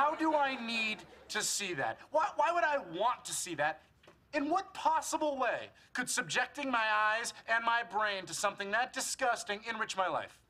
How do I need to see that? Why would I want to see that? In what possible way could subjecting my eyes and my brain to something that disgusting enrich my life?